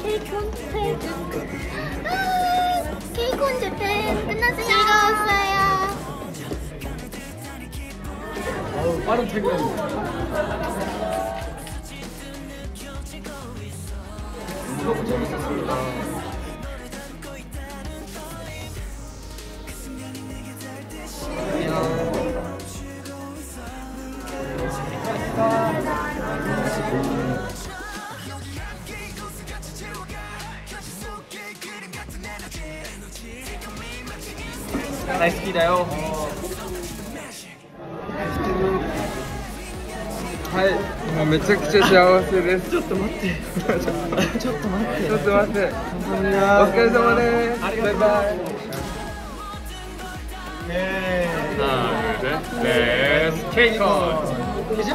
케이콘 해준. 케이콘 재팬 끝났어요. 즐거웠어요. 빠른 퇴근입니다. 너무 재밌었습니다.大好きだよ。はい、もうめちゃくちゃ幸せです。ちょっと待って。ちょっと待って。ちょっと待って。お疲れ様です。バイバイ。です。ケイコ。 あ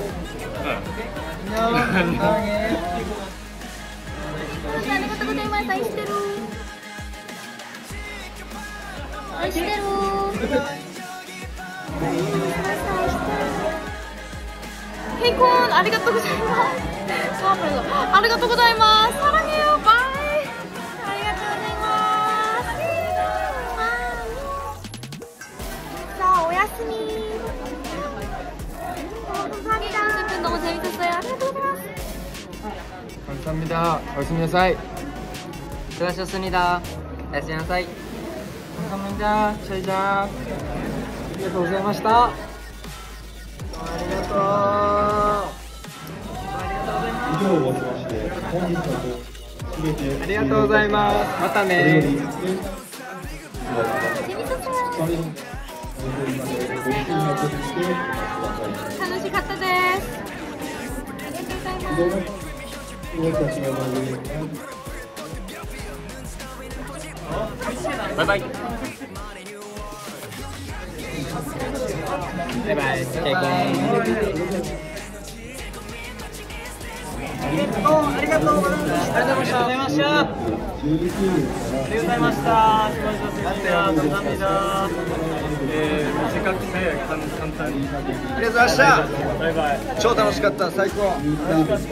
りがとうございます。愛してる。愛してる。ケイコンありがとうございます。ありがとうございます。사랑해요。バイ。ありがとうございます。さあおやすみ。감사합니다. 너무 재밌었어요. 아りがとうございます。 감사합니다.おやすみなさい。 수고하셨습니다. 안녕하세요. 감사합니다. 잘 자. ありがとうございました。ありがとう。以上をもちまして本日の全てありがとうございます。またね。 楽しかったです。ありがとうございます。 バイバイ。バイバイ。 ケイコン。 ありがとうございました。ありがとうございました。ありがとうございました。すごい上手でした。涙。短くて簡単に。ありがとうございました。バイバイ。超楽しかった。最高。楽しかった。